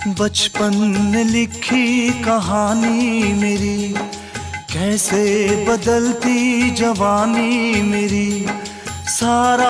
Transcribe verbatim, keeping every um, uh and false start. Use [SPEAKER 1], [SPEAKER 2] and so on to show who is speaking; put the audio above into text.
[SPEAKER 1] बचपन ने लिखी कहानी मेरी, कैसे बदलती जवानी मेरी। सारा